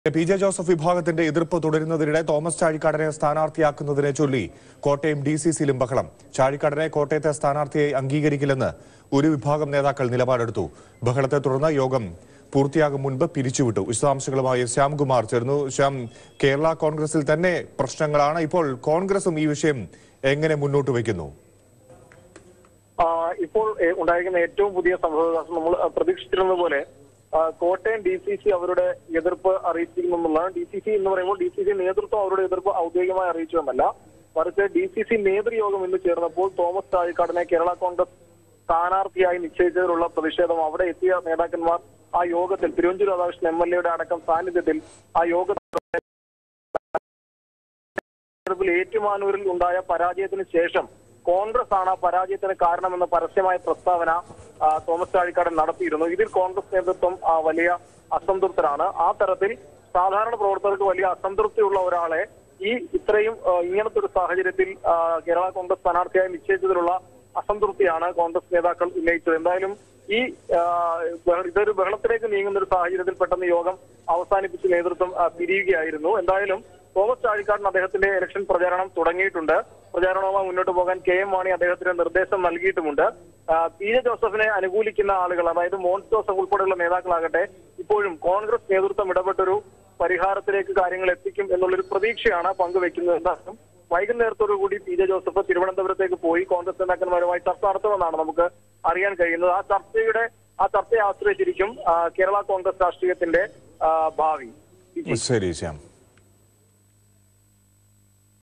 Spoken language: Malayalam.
പി ജെ ജോസഫ് വിഭാഗത്തിന്റെ എതിർപ്പ് തുടരുന്നതിനിടെ തോമസ് ചാഴിക്കാടനെ സ്ഥാനാർത്ഥിയാക്കുന്നതിനെ ചൊല്ലി കോട്ടയം DCCയിലും ബഹളം. ചാഴിക്കാടനെ കോട്ടയത്തെ സ്ഥാനാർത്ഥിയായി അംഗീകരിക്കില്ലെന്ന് ഒരു വിഭാഗം നേതാക്കൾ നിലപാടെടുത്തു. ബഹളത്തെ തുടർന്ന് യോഗം പൂർത്തിയാകും മുൻപ് പിരിച്ചുവിട്ടു. വിശദാംശങ്ങളുമായി ശ്യാംകുമാർ ചേർന്നു. ശ്യാം, കേരള കോൺഗ്രസിൽ തന്നെ പ്രശ്നങ്ങളാണ്. ഇപ്പോൾ കോൺഗ്രസും ഈ വിഷയം എങ്ങനെ മുന്നോട്ട് വയ്ക്കുന്നു? ഇപ്പോൾ ഉണ്ടായിരിക്കുന്ന ഏറ്റവും പുതിയ സംഭവവികാസം നമ്മൾ പ്രതീക്ഷിച്ചിരുന്ന പോലെ കോട്ടയം DCC അവരുടെ എതിർപ്പ് അറിയിച്ചിരുന്നുള്ളതാണ്. DCC എന്ന് പറയുമ്പോൾ DCC നേതൃത്വം അവരുടെ എതിർപ്പ് ഔദ്യോഗികമായി അറിയിച്ചതെന്നല്ല, മറിച്ച് DCC നേതൃയോഗം ഇന്ന് ചേർന്നപ്പോൾ തോമസ് ചാഴിക്കാടനെ കേരള കോൺഗ്രസ് സ്ഥാനാർത്ഥിയായി നിശ്ചയിച്ചതിലുള്ള പ്രതിഷേധം അവിടെ എത്തിയ നേതാക്കന്മാർ ആ യോഗത്തിൽ തിരുവഞ്ചൂർ രാധാകൃഷ്ണൻ MLA അടക്കം സാന്നിധ്യത്തിൽ ആ യോഗത്തിൽ ഏറ്റുമാനൂരിൽ ഉണ്ടായ പരാജയത്തിന് ശേഷം കോൺഗ്രസ് ആണ് പരാജയത്തിന് കാരണമെന്ന പരസ്യമായ പ്രസ്താവന തോമസ് ചാഴിക്കാടൻ നടത്തിയിരുന്നു. ഇതിൽ കോൺഗ്രസ് നേതൃത്വം വലിയ അസംതൃപ്തരാണ്. ആ തരത്തിൽ സാധാരണ പ്രവർത്തകർക്ക് വലിയ അസംതൃപ്തിയുള്ള ഒരാളെ ഇത്രയും ഇങ്ങനത്തെ ഒരു സാഹചര്യത്തിൽ കേരള കോൺഗ്രസ് സ്ഥാനാർത്ഥിയായി നിശ്ചയിച്ചതിലുള്ള അസംതൃപ്തിയാണ് കോൺഗ്രസ് നേതാക്കൾ ഉന്നയിച്ചത്. എന്തായാലും ഇതൊരു ബഹളത്തിലേക്ക് നീങ്ങുന്ന ഒരു സാഹചര്യത്തിൽ പെട്ടെന്ന് യോഗം അവസാനിപ്പിച്ച് നേതൃത്വം പിരിയുകയായിരുന്നു. എന്തായാലും തോമസ് ചാഴിക്കാടൻ അദ്ദേഹത്തിന്റെ ഇലക്ഷൻ പ്രചാരണം തുടങ്ങിയിട്ടുണ്ട്. പ്രചാരണവുമായി മുന്നോട്ട് പോകാൻ KM മാണി അദ്ദേഹത്തിന് നിർദ്ദേശം നൽകിയിട്ടുമുണ്ട്. PJ ജോസഫിനെ അനുകൂലിക്കുന്ന ആളുകൾ, അതായത് മോൻസ് ജോസഫ് ഉൾപ്പെടെയുള്ള നേതാക്കളാകട്ടെ ഇപ്പോഴും കോൺഗ്രസ് നേതൃത്വം ഇടപെട്ടൊരു പരിഹാരത്തിലേക്ക് കാര്യങ്ങൾ എത്തിക്കും എന്നുള്ളൊരു പ്രതീക്ഷയാണ് പങ്കുവെക്കുന്നത്. എന്തായാലും വൈകുന്നേരത്തോടു കൂടി PJ ജോസഫ് തിരുവനന്തപുരത്തേക്ക് പോയി കോൺഗ്രസ് നേതാക്കന്മാരുമായി ചർച്ച നടത്തുമെന്നാണ് നമുക്ക് അറിയാൻ കഴിയുന്നത്. ആ ചർച്ചയെ ആശ്രയിച്ചിരിക്കും കേരള കോൺഗ്രസ് രാഷ്ട്രീയത്തിന്റെ ഭാവി. ശരി ശ്യാം.